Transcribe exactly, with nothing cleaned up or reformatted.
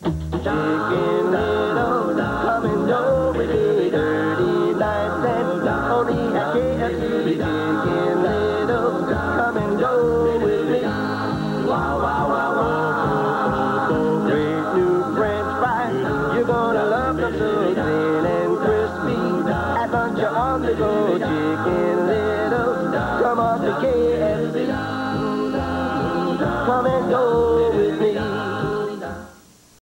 Chicken Little, come and go with me. Dirty nights and only at K F C.